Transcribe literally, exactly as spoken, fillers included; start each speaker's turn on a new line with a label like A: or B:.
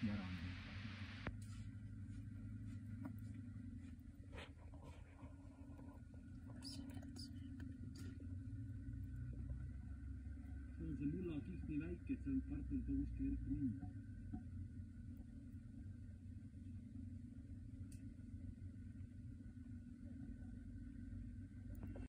A: lahti ära anda.
B: see on see mullakihni väike, et seal partnerid on kuskil eriti minna.